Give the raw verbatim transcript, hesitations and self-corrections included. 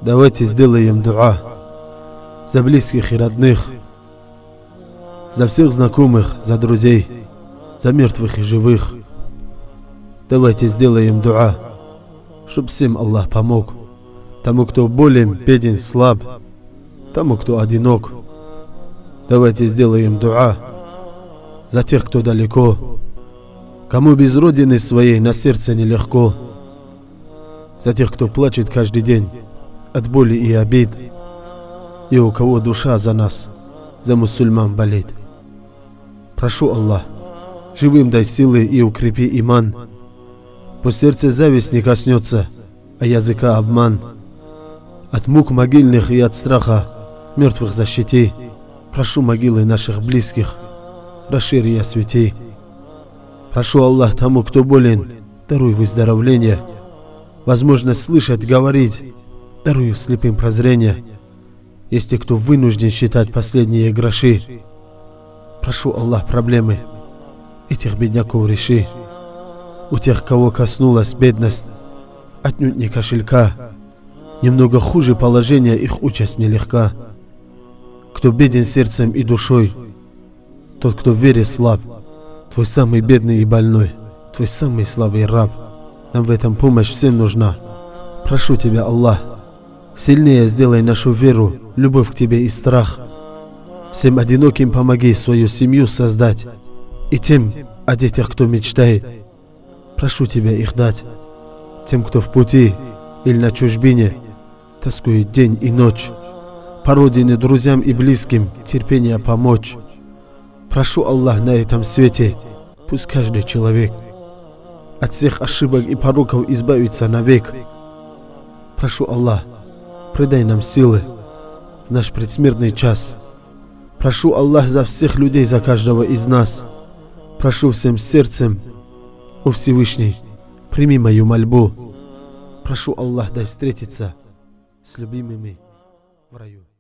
Давайте сделаем дуа за близких и родных, за всех знакомых, за друзей, за мертвых и живых. Давайте сделаем дуа, чтоб всем Аллах помог. Тому, кто болен, беден, слаб, тому, кто одинок. Давайте сделаем дуа за тех, кто далеко, кому без родины своей на сердце нелегко, за тех, кто плачет каждый день от боли и обид, и у кого душа за нас, за мусульман болит. Прошу Аллах, живым дай силы и укрепи иман, пусть сердце зависть не коснется, а языка обман. От мук могильных и от страха мертвых защити. Прошу могилы наших близких, расшири и освети. Прошу Аллах тому, кто болен, даруй выздоровление, возможность слышать, говорить, даруй слепым прозрение. Если кто вынужден считать последние гроши, прошу Аллах проблемы этих бедняков реши. У тех, кого коснулась бедность, отнюдь не кошелька, немного хуже положения, их участь нелегка. Кто беден сердцем и душой, тот, кто в вере слаб, твой самый бедный и больной, твой самый слабый раб. Нам в этом помощь всем нужна. Прошу тебя, Аллах, сильнее сделай нашу веру, любовь к тебе и страх. Всем одиноким помоги свою семью создать, и тем о детях, кто мечтает, прошу тебя их дать. Тем, кто в пути или на чужбине, тоскует день и ночь, по родине, друзьям и близким терпение помочь. Прошу Аллах на этом свете, пусть каждый человек от всех ошибок и пороков избавится навек. Прошу Аллах, придай нам силы в наш предсмертный час. Прошу Аллах за всех людей, за каждого из нас. Прошу всем сердцем, о Всевышний, прими мою мольбу. Прошу Аллах, дай встретиться с любимыми в раю.